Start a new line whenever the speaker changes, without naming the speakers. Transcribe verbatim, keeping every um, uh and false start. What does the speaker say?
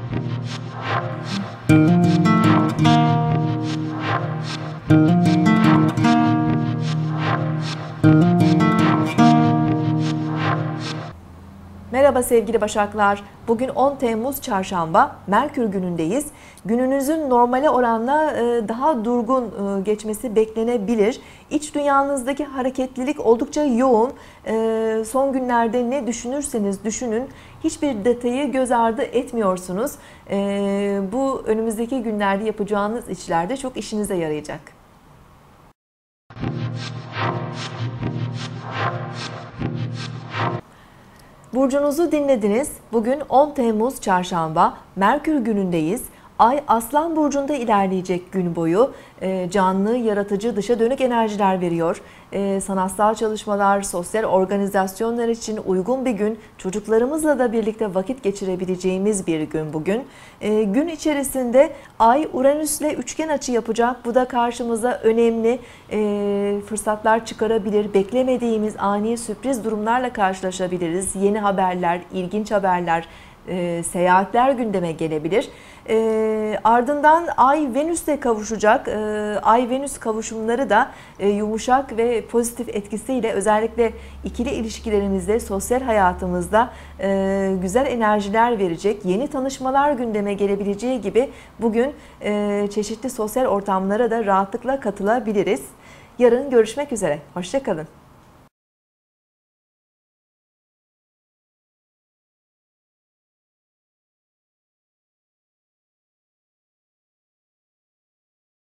Merhaba sevgili Başaklar. Bugün on Temmuz Çarşamba, Merkür günündeyiz. Gününüzün normale oranla daha durgun geçmesi beklenebilir. İç dünyanızdaki hareketlilik oldukça yoğun. Son günlerde ne düşünürseniz düşünün, hiçbir detayı göz ardı etmiyorsunuz. Bu önümüzdeki günlerde yapacağınız işlerde çok işinize yarayacak. Burcunuzu dinlediniz. Bugün on Temmuz Çarşamba, Merkür günündeyiz. Ay Aslan Burcu'nda ilerleyecek gün boyu. E, canlı, yaratıcı, dışa dönük enerjiler veriyor. E, sanatsal çalışmalar, sosyal organizasyonlar için uygun bir gün. Çocuklarımızla da birlikte vakit geçirebileceğimiz bir gün bugün. E, gün içerisinde Ay Uranüs'le üçgen açı yapacak. Bu da karşımıza önemli e, fırsatlar çıkarabilir. Beklemediğimiz ani sürpriz durumlarla karşılaşabiliriz. Yeni haberler, ilginç haberler, E, seyahatler gündeme gelebilir. E, ardından Ay Venüs'le kavuşacak. E, Ay Venüs kavuşumları da e, yumuşak ve pozitif etkisiyle özellikle ikili ilişkilerimizde, sosyal hayatımızda e, güzel enerjiler verecek. Yeni tanışmalar gündeme gelebileceği gibi bugün e, çeşitli sosyal ortamlara da rahatlıkla katılabiliriz. Yarın görüşmek üzere. Hoşça kalın.